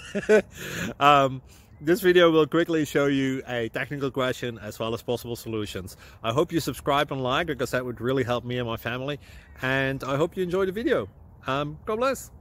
um, this video will quickly show you a technical question as well as possible solutions. I hope you subscribe and like, because that would really help me and my family. And I hope you enjoy the video. God bless.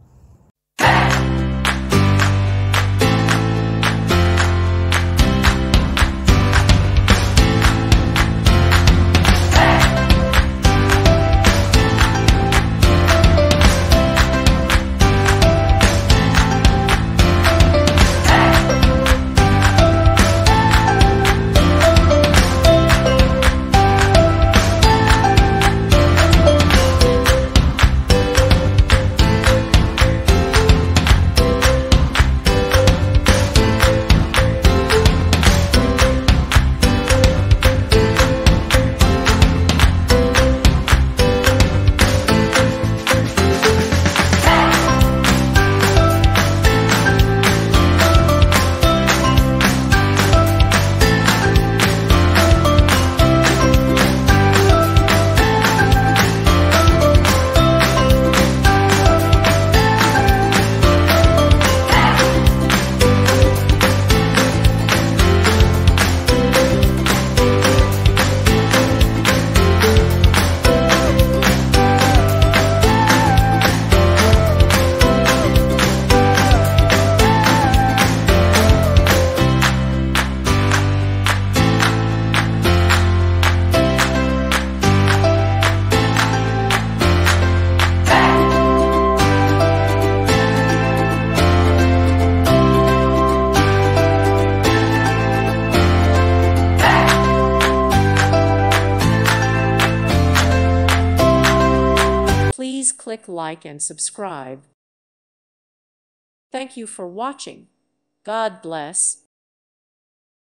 Please click like and subscribe. Thank you for watching. God bless.